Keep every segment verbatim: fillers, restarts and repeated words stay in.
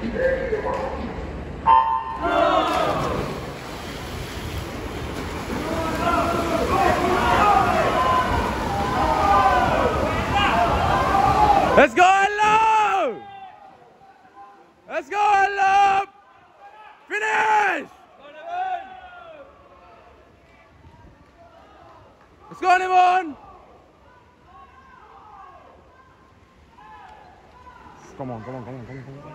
Let's go, hello! Let's go, hello! Finish! Let's go, Nevan! Come on, come on, come on, come on, come on.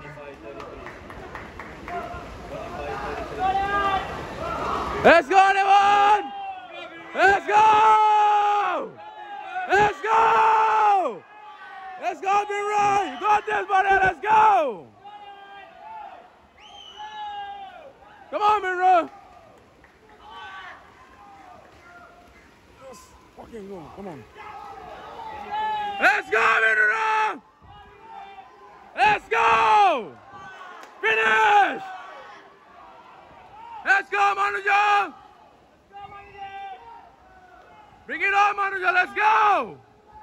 Let's go, Nevan! Let's go! Let's go! Let's go, Binura! You got this, buddy! Let's go! Come on, Binura! Let's fucking go, come on. Let's go, Binura! Let's go! Finish! Let's go, Manuja! Bring it on, Manuja, let's go!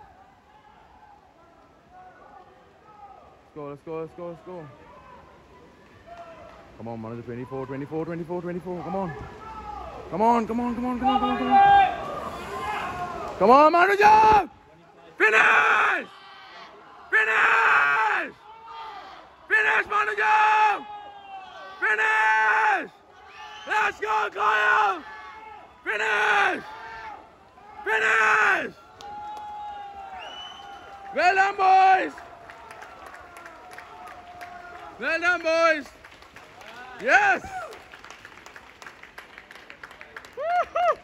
Let's go, let's go, let's go, let's go. Come on, Manuja, twenty-four, twenty-four, twenty-four, twenty-four, come on. Come on, come on, come on, come on, come on, come on. Come on, Manuja! Finish! Finish! Finish, Manuja! Finish! Let's go, Kyle! Finish! Finish! Well done, boys! Well done, boys! Yes! Woo-hoo!